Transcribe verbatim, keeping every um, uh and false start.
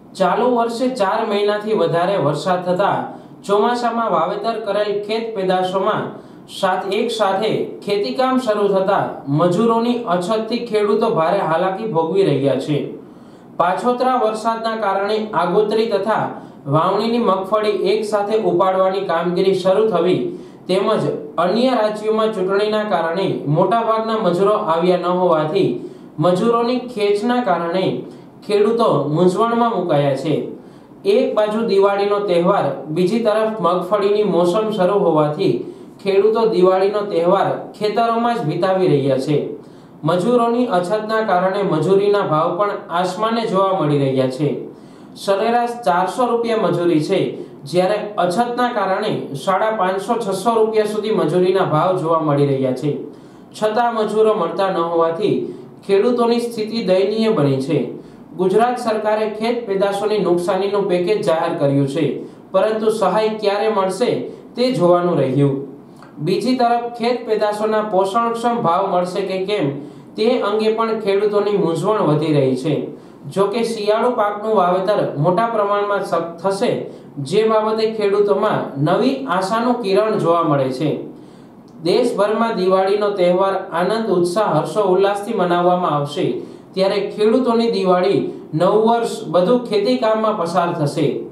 ચાલુ વર્ષે ચાર મહિનાથી વધારે વરસાદ થતા ચોમાસામાં વાવેતર કરેલ ખેત પેદાશોમાં સાથ એક સાથે ખેતીકામ શરૂ થતા મજૂરોની અછતથી ખેડૂતો ભારે હાલાકી ભોગવી રહ્યા છે। પાછોતરા વરસાદના કારણે આગોતરી તથા વાવણીની મગફળી એક સાથે ઉપાડવાની કામગીરી શરૂ થવી તેમજ અન્ય રાજ્યોમાં ચૂંટણીના કારણે મોટાભાગના મજૂરો આવ્યા ન હોવાથી મજૂરોની ખેંચના કારણે ખેડૂતો મૂંઝવણમાં મુકાયા છે। એક બાજુ દિવાળીનો તહેવાર, બીજી તરફ મગફળીની મોસમ શરૂ હોવાથી ખેડૂતો દિવાળીનો તહેવાર ખેતરોમાં જ વિતાવી રહ્યા છે। મજૂરોની અછતના કારણે મજૂરીના ભાવ પણ આસમાને જોવા મળી રહ્યા છે। સરેરાશ ચારસો રૂપિયા મજૂરી છે, જ્યારે અછતના કારણે સાડા પાંચસો છસો રૂપિયા સુધી મજૂરીના ભાવ જોવા મળી રહ્યા છે। છતાં મજૂરો મળતા ન હોવાથી ખેડૂતોની સ્થિતિ દયનીય બની છે। ગુજરાત સરકારે ખેત પેદાશોની નુકસાનીનું પેકેજ જાહેર કર્યું છે, પરંતુ સહાય ક્યારે મળશે તે જોવાનું રહ્યું। બીજી તરફ ખેત પેદાશોના પોષણક્ષમ ભાવ મળશે કે કેમ તે અંગે પણ ખેડૂતોની મૂંઝવણ વધી રહી છે। જો કે શિયાળુ પાકનું વાવેતર મોટા પ્રમાણમાં થશે, જે બાબતે ખેડૂતોમાં નવી આશાનું કિરણ જોવા મળે છે। દેશભરમાં દિવાળીનો તહેવાર આનંદ, ઉત્સાહ, હર્ષો ઉલ્લાસથી મનાવવામાં આવશે, ત્યારે ખેડૂતોની દિવાળી, નવ વર્ષ બધું ખેતી કામમાં પસાર થશે।